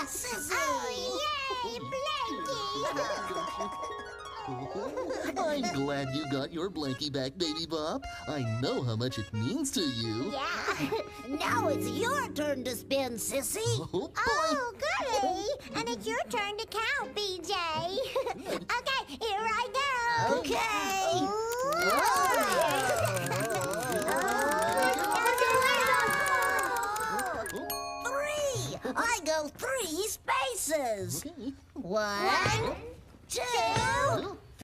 Sissy! Oh, yay, Blanky! I'm glad you got your blankie back, Baby Bop. I know how much it means to you. Yeah. Now it's your turn to spin, Sissy. Oh, boy. Oh, goody. And it's your turn to count, BJ. Okay, here I go. Okay. Three. I go 3 spaces. Okay. 1, 2,